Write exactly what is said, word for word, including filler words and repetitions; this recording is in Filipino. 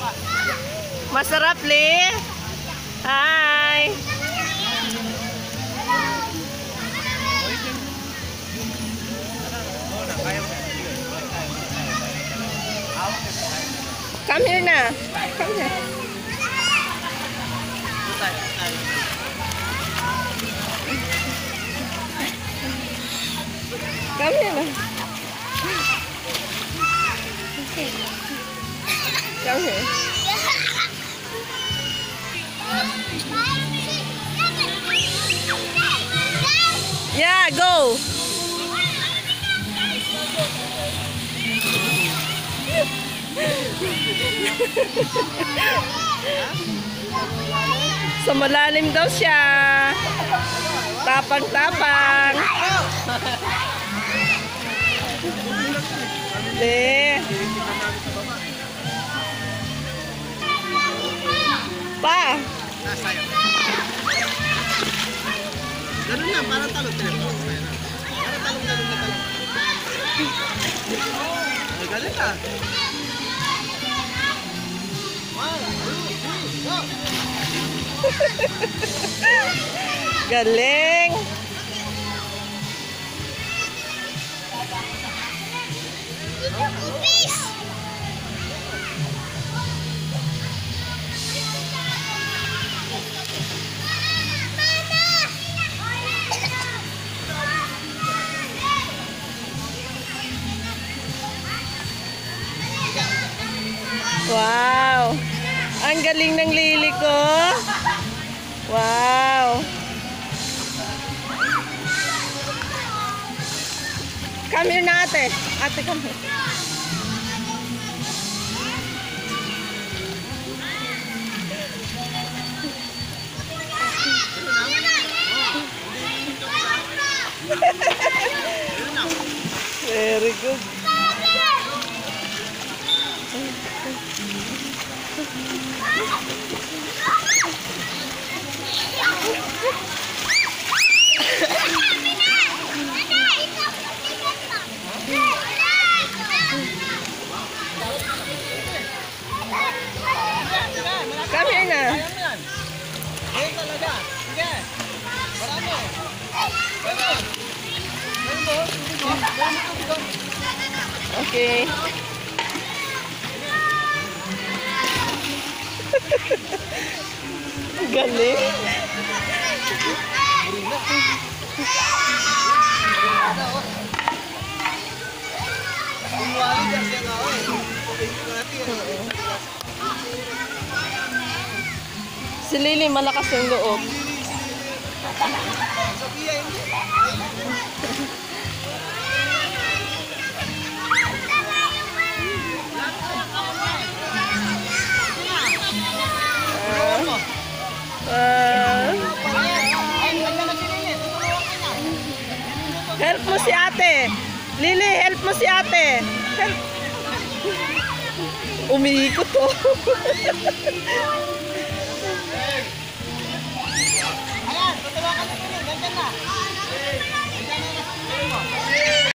Masarap, Lee. Hi. Come here na. Come here. Come here na. Come here. Yeah, go. Sa malalim daw siya. Tapang-tapang. Le. Pa. Ganun lang, parang talog. Parang talog-talog na talog. Ay, galit ah. Galing. Wow. Ang galing ng lili ko. Wow. Come here na ate. Ate, come here. Very good. Come here na. Ayun talaga. Sige. Marami. Okay. Galing. Si Lily malakas yung loob. Uh, help mo si ate. Lily, help mo si ate. Help. Umiikot to. Ayan, tutulungan ka na. Ganyan na.